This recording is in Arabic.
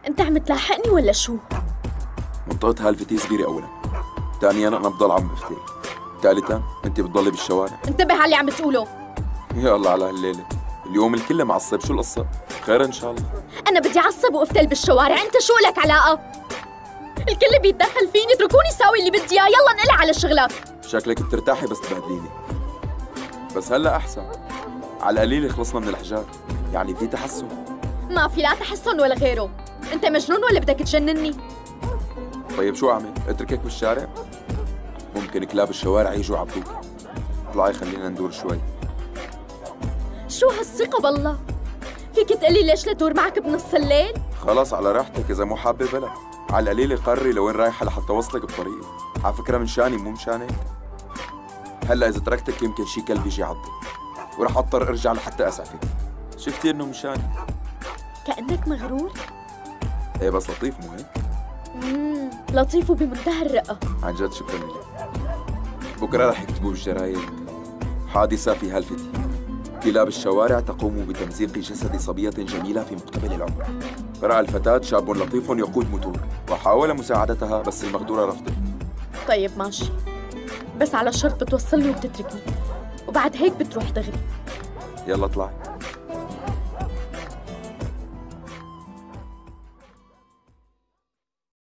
انت عم تلاحقني ولا شو؟ منطقة هالفتي صغيرة أولا، ثانيا أنا بضل عم بفتي، ثالثا أنت بتضلي بالشوارع. انتبه على اللي عم بتقوله. يا الله على هالليلة، اليوم الكل معصب، شو القصة؟ خير إن شاء الله. انا بدي اعصب وافتل بالشوارع، انت شو لك علاقة؟ الكل بيتدخل فيني، اتركوني ساوي اللي بدي اياه، يلا انقلع على شغلك. شكلك بترتاحي بس تبهدليني. بس هلا أحسن، على القليل خلصنا من الحجار، يعني في تحسن. ما في لا تحسن ولا غيره. انت مجنون ولا بدك تجنني؟ طيب شو أعمل؟ أتركك بالشارع؟ ممكن كلاب الشوارع يجوا يعضوك. اطلعي خلينا ندور شوي. شو هالثقة بالله؟ فيك تقلي ليش لدور معك بنص الليل؟ خلص على راحتك، إذا مو حابة بلا. على القليل قرري لوين رايحة لحتى وصلك بطريقي. على فكرة من شاني مو مشانك. هلا إذا تركتك يمكن شي كلب يجي يعضك، ورح أضطر أرجع لحتى أسعفك. شفتي إنه مشاني؟ كأنك مغرور؟ إيه بس لطيف مو هيك؟ لطيف وبمنتهى الرقة. عن جد شكرا لك. بكرة رح يكتبوا بالجرايد حادثة في هالفتي، كلاب الشوارع تقوم بتمزيق جسد صبية جميلة في مقتبل العمر. رأى الفتاة شاب لطيف يقود موتور وحاول مساعدتها بس المقدورة رفضت. طيب ماشي، بس على شرط بتوصلني وبتتركني، وبعد هيك بتروح دغري. يلا اطلعي.